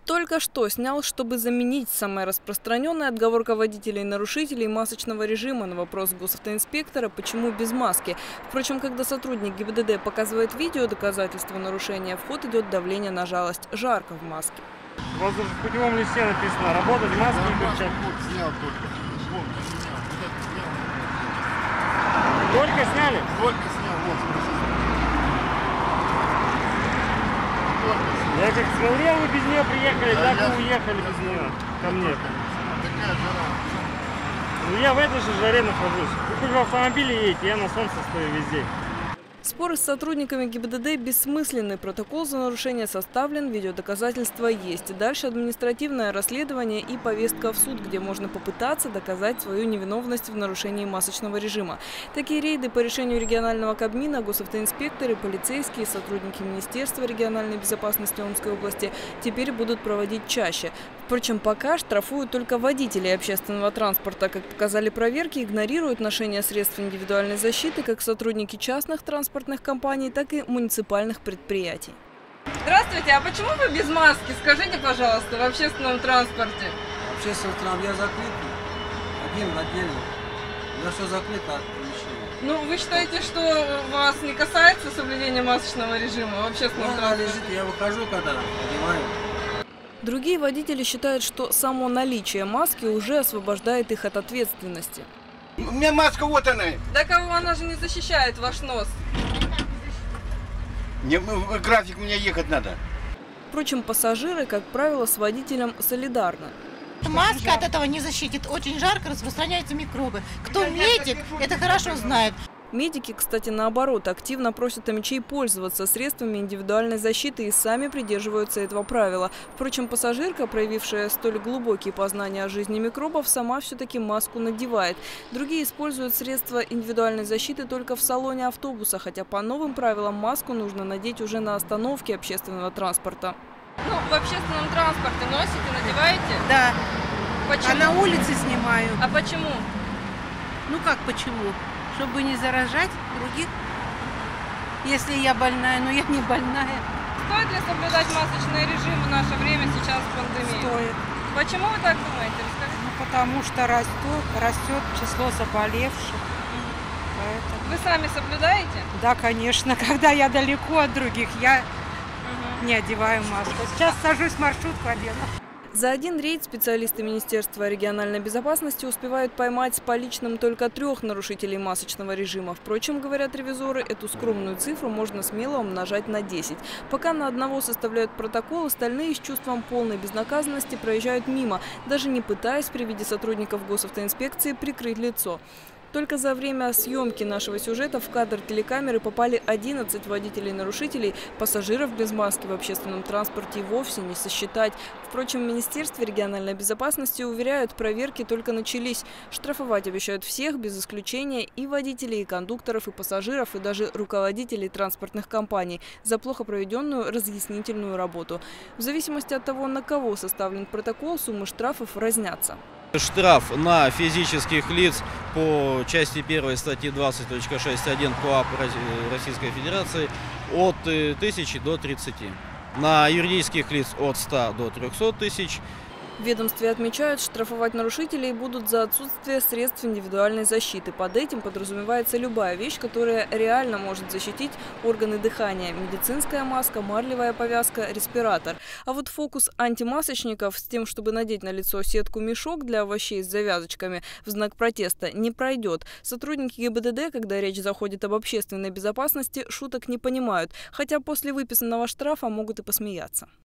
Только что снял, чтобы заменить. Самая распространенная отговорка водителей и нарушителей масочного режима на вопрос госавтоинспектора, почему без маски. Впрочем, когда сотрудник ГИБДД показывает видео доказательства нарушения, в ход идет давление на жалость. Жарко в маске. У вас даже в путевом листе написано «работать в маске и перчатках». Вот снял только. Вот снял. Вот это снял. Только сняли? Только снял. Вот, смотрите. Я как смотрел, вы без нее приехали, да, так и уехали без нее ко мне. Такая жара. Ну я в этой же жаре нахожусь. Вы хоть в автомобиле едете, я на солнце стою везде. Споры с сотрудниками ГИБДД бессмысленны. Протокол за нарушение составлен, видеодоказательства есть. Дальше административное расследование и повестка в суд, где можно попытаться доказать свою невиновность в нарушении масочного режима. Такие рейды по решению регионального Кабмина госавтоинспекторы, полицейские, сотрудники Министерства региональной безопасности Омской области теперь будут проводить чаще. Впрочем, пока штрафуют только водителей общественного транспорта. Как показали проверки, игнорируют ношение средств индивидуальной защиты как сотрудники частных транспортных компаний, так и муниципальных предприятий. Здравствуйте, а почему вы без маски? Скажите, пожалуйста, в общественном транспорте. В общественном транспорте я закрыт, один отдельно. У меня все закрыто от помещения. Ну, вы считаете, что вас не касается соблюдения масочного режима в общественном Она транспорте? лежит, я выхожу, когда одеваю. Другие водители считают, что само наличие маски уже освобождает их от ответственности. У меня маска, вот она. Да кого она же не защищает ваш нос? График, мне ехать надо. Впрочем, пассажиры, как правило, с водителем солидарны. Маска от этого не защитит. Очень жарко, распространяются микробы. Кто медик, это хорошо знает. Медики, кстати, наоборот, активно просят омичей пользоваться средствами индивидуальной защиты и сами придерживаются этого правила. Впрочем, пассажирка, проявившая столь глубокие познания о жизни микробов, сама все-таки маску надевает. Другие используют средства индивидуальной защиты только в салоне автобуса, хотя по новым правилам маску нужно надеть уже на остановке общественного транспорта. Ну, в общественном транспорте носите, надеваете? Да, Почему? а на улице снимаю. А почему? Ну как почему? Чтобы не заражать других. Если я больная, но я не больная. Стоит ли соблюдать масочный режим в наше время сейчас в пандемии? Стоит. Почему вы так думаете? Расскажите. Ну, потому что растет число заболевших. Поэтому. Вы сами соблюдаете? Да, конечно. Когда я далеко от других, я не одеваю маску. Сейчас сажусь в маршрутку, одену. За один рейд специалисты Министерства региональной безопасности успевают поймать с поличным только 3 нарушителей масочного режима. Впрочем, говорят ревизоры, эту скромную цифру можно смело умножать на 10. Пока на одного составляют протокол, остальные с чувством полной безнаказанности проезжают мимо, даже не пытаясь при виде сотрудников госавтоинспекции прикрыть лицо. Только за время съемки нашего сюжета в кадр телекамеры попали 11 водителей-нарушителей. Пассажиров без маски в общественном транспорте и вовсе не сосчитать. Впрочем, в Министерстве региональной безопасности уверяют, проверки только начались. Штрафовать обещают всех, без исключения, и водителей, и кондукторов, и пассажиров, и даже руководителей транспортных компаний за плохо проведенную разъяснительную работу. В зависимости от того, на кого составлен протокол, суммы штрафов разнятся. Штраф на физических лиц по части 1 статьи 20.6.1 КоАП Российской Федерации от 1000 до 30. На юридических лиц от 100 до 300 тысяч. В ведомстве отмечают, штрафовать нарушителей будут за отсутствие средств индивидуальной защиты. Под этим подразумевается любая вещь, которая реально может защитить органы дыхания. Медицинская маска, марлевая повязка, респиратор. А вот фокус антимасочников с тем, чтобы надеть на лицо сетку-мешок для овощей с завязочками в знак протеста, не пройдет. Сотрудники ГИБДД, когда речь заходит об общественной безопасности, шуток не понимают. Хотя после выписанного штрафа могут и посмеяться.